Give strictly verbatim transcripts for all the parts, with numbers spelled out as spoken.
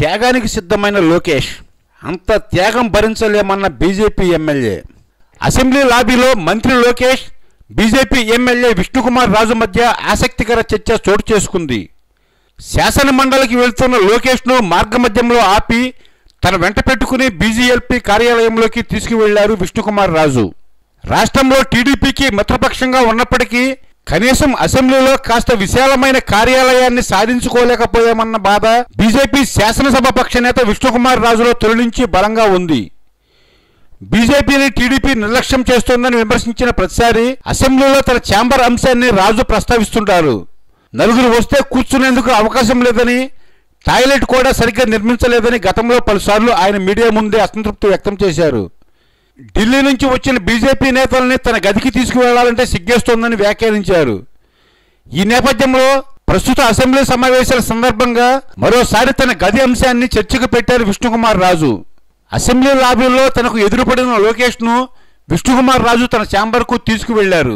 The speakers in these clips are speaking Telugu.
త్యాగానికి సిద్ధమైన లోకేష్, అంత త్యాగం భరించలేమన్న బీజేపీ ఎమ్మెల్యే. అసెంబ్లీ లాబీలో మంత్రి లోకేష్, బీజేపీ ఎమ్మెల్యే విష్ణుకుమార్ రాజు మధ్య ఆసక్తికర చర్చ చోటు చేసుకుంది. శాసన మండలికి వెళ్తున్న లోకేష్ను మార్గమధ్యంలో ఆపి తన వెంట పెట్టుకుని బీజీఎల్పీ కార్యాలయంలోకి తీసుకువెళ్లారు విష్ణుకుమార్ రాజు. రాష్ట్రంలో టీడీపీకి మిత్రపక్షంగా ఉన్నప్పటికీ కనీసం అసెంబ్లీలో కాస్త విశాలమైన కార్యాలయాన్ని సాధించుకోలేకపోయామన్న బాధ బీజేపీ శాసనసభ పక్ష నేత విష్ణుకుమార్ రాజులో తొలి నుంచి బలంగా ఉంది. బీజేపీని టీడీపీ నిర్లక్ష్యం చేస్తోందని విమర్శించిన ప్రతిసారి అసెంబ్లీలో తన ఛాంబర్ అంశాన్ని రాజు ప్రస్తావిస్తుంటారు. నలుగురు వస్తే కూర్చునేందుకు అవకాశం లేదని, టాయిలెట్ కూడా సరిగ్గా నిర్మించలేదని గతంలో పలుసార్లు ఆయన మీడియా ముందే అసంతృప్తి వ్యక్తం చేశారు. ఢిల్లీ నుంచి వచ్చిన బీజేపీ నేతల్ని తన గదికి తీసుకువెళ్లాలంటే సిగ్గేస్తోందని వ్యాఖ్యానించారు. ఈ నేపథ్యంలో ప్రస్తుత అసెంబ్లీ సమావేశాల సందర్భంగా మరోసారి తన గది అంశాన్ని చర్చకు పెట్టారు విష్ణుకుమార్ రాజు. అసెంబ్లీ లాబీలో తనకు ఎదురుపడిన లోకేష్ను విష్ణుకుమార్ రాజు తన ఛాంబర్కు తీసుకువెళ్లారు.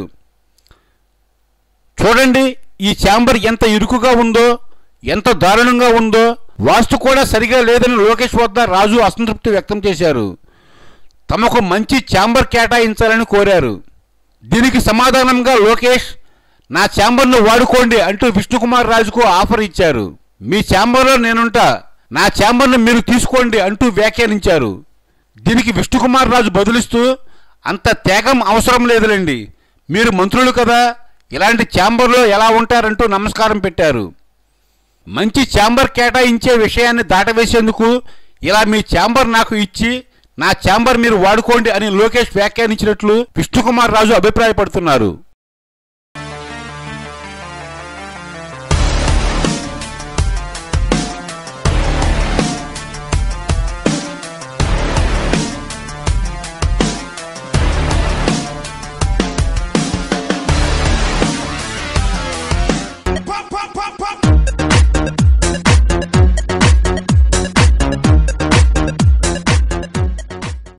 చూడండి, ఈ ఛాంబర్ ఎంత ఇరుకుగా ఉందో, ఎంత దారుణంగా ఉందో, వాస్తు కూడా సరిగా లేదని లోకేష్ వద్ద రాజు అసంతృప్తి వ్యక్తం చేశారు. తమకు మంచి ఛాంబర్ కేటాయించాలని కోరారు. దీనికి సమాధానంగా లోకేష్, నా ఛాంబర్ను వాడుకోండి అంటూ విష్ణుకుమార్ రాజుకు ఆఫర్ ఇచ్చారు. మీ ఛాంబర్లో నేనుంటా, నా ఛాంబర్ను మీరు తీసుకోండి అంటూ వ్యాఖ్యానించారు. దీనికి విష్ణుకుమార్ రాజు బదులిస్తూ, అంత త్యాగం అవసరం లేదులేండి, మీరు మంత్రులు కదా, ఇలాంటి ఛాంబర్లో ఎలా ఉంటారంటూ నమస్కారం పెట్టారు. మంచి ఛాంబర్ కేటాయించే విషయాన్ని దాటవేసేందుకు ఇలా మీ ఛాంబర్ నాకు ఇచ్చి నా ఛాంబర్ మీరు వాడుకోండి అని లోకేష్ వ్యాఖ్యానించినట్లు విష్ణుకుమార్ రాజు అభిప్రాయపడుతున్నారు.